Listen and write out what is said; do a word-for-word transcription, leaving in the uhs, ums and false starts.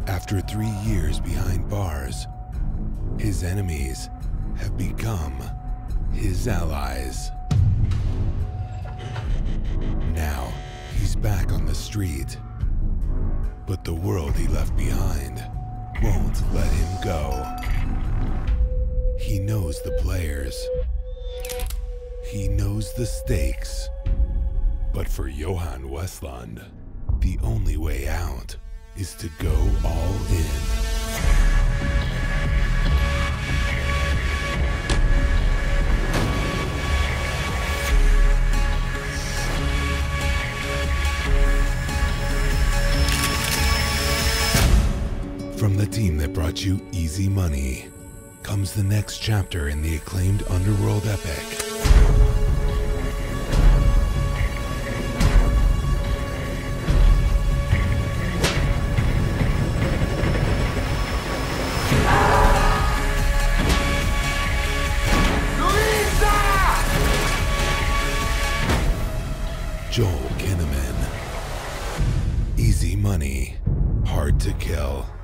After three years behind bars, his enemies have become his allies. Now, he's back on the street. But the world he left behind won't let him go. He knows the players. He knows the stakes. But for Johan Westland, the only way out is to go all in. From the team that brought you easy money comes the next chapter in the acclaimed underworld epic. Joel Kinnaman. Easy money, hard to kill.